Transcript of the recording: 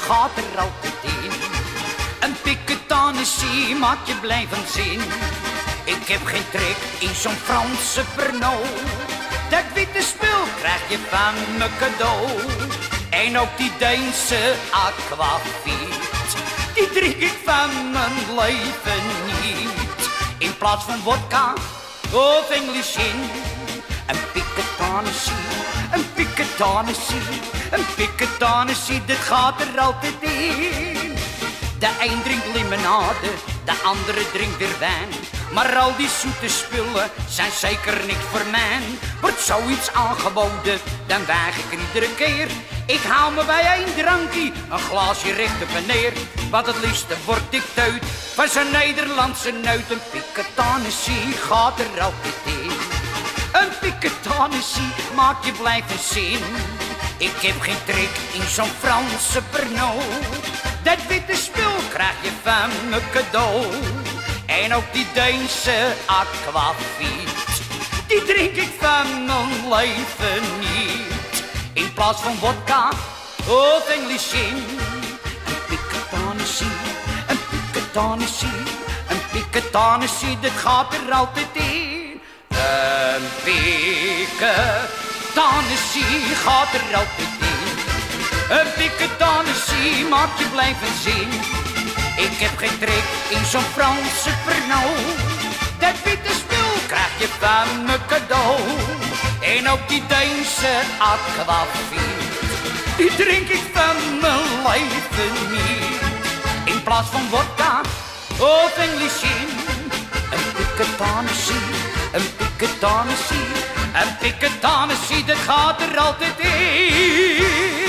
gaat er altijd in. Een piketanessie maakt je blijven zien. Ik heb geen trek in zo'n Franse Pernod. Dat witte spul krijg je van me cadeau. En ook die Deense aquavit, die drink ik van mijn leven niet. In plaats van vodka of English gin. Een piketanessie, een piketanessie, een piketanessie, dit gaat er altijd in. De een drinkt limonade, de andere drinkt weer wijn. Maar al die zoete spullen zijn zeker niks voor mij. Wordt zoiets aangeboden, dan weig ik iedere keer. Ik haal me bij één drankje, een glaasje recht op en neer. Want het liefste word ik teut van zo'n Nederlandse neut. Een piketanessie gaat er altijd in. Een piketanessie maakt je blijven zin. Ik heb geen trek in zo'n Franse Pernod. Dat witte spul krijg je van me cadeau. En ook die Deense aquavit, die drink ik van mijn leven niet. In plaats van vodka of English gin. Een piketanessie, een piketanessie, een piketanessie, dit gaat er altijd in. Een piketanessie gaat er altijd in. Een piketanessie maakt je blijven zien. Ik heb geen trek in zo'n Franse Pernod. Dat witte spul krijg je van me cadeau. En ook die Deense aquavit, die drink ik van mijn leven niet. In plaats van vodka of English gin. Een piketanessie, een piketanessie, een piketanessie, dat gaat er altijd in.